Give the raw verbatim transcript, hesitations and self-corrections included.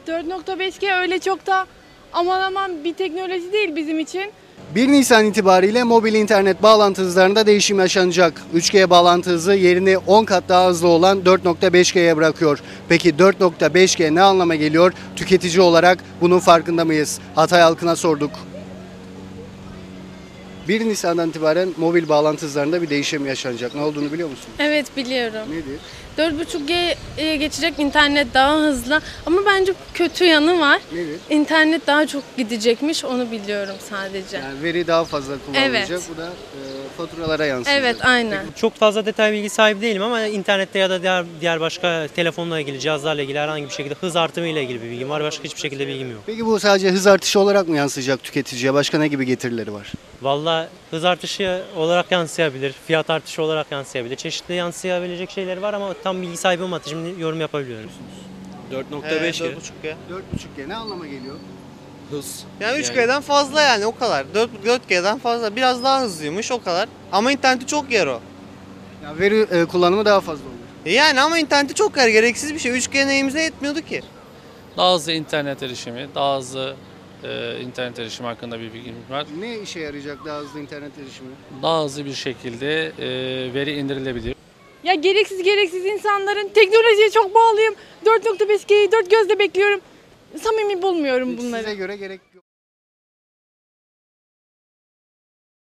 dört nokta beş G öyle çok da aman aman bir teknoloji değil bizim için. bir Nisan itibariyle mobil internet bağlantı hızlarında değişim yaşanacak. üç G bağlantı hızı yerini on kat daha hızlı olan dört nokta beş G'ye bırakıyor. Peki dört nokta beş G ne anlama geliyor? Tüketici olarak bunun farkında mıyız? Hatay halkına sorduk. bir Nisan'dan itibaren mobil bağlantı hızlarında bir değişim yaşanacak. Ne olduğunu biliyor musun? Evet biliyorum. Nedir? dört buçuk G'ye geçecek, internet daha hızlı ama bence kötü yanı var. Nedir? İnternet daha çok gidecekmiş, onu biliyorum sadece. Yani veri daha fazla kullanılacak. Evet. Bu da e, faturalara yansıyacak. Evet, aynen. Çok fazla detay bilgi sahibi değilim ama internette ya da diğer diğer başka telefonla ilgili, cihazlarla ilgili herhangi bir şekilde hız artımı ile ilgili bir bilgim var. Başka hiçbir şekilde bilgim yok. Peki bu sadece hız artışı olarak mı yansıyacak tüketiciye? Başka ne gibi getirileri var? Vallahi hız artışı olarak yansıyabilir, fiyat artışı olarak yansıyabilir. Çeşitli yansıyabilecek şeyler var ama tam bilgi sahibi olmadığı için şimdi yorum yapabiliyorum. dört nokta beş G. dört buçuk G. dört buçuk G ne anlama geliyor? Hız. Yani üç G'den fazla yani o kadar. dört G'den fazla. Biraz daha hızlıymış o kadar. Ama interneti çok yer o. Yani veri e, kullanımı daha fazla olur. E Yani ama interneti çok yer. Gereksiz bir şey. üç G neyimize yetmiyordu ki. Daha hızlı internet erişimi, daha hızlı e, internet erişimi hakkında bir bilgim var. Ne işe yarayacak daha hızlı internet erişimi? Daha hızlı bir şekilde e, veri indirilebilir. Ya gereksiz gereksiz insanların teknolojiye çok bağlıyım. dört nokta beş G'yi dört gözle bekliyorum. Samimi bulmuyorum Peki bunları. size göre gerek yok.